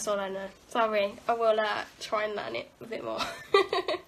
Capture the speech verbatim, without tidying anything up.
That's all I know. Sorry, I will uh, try and learn it a bit more.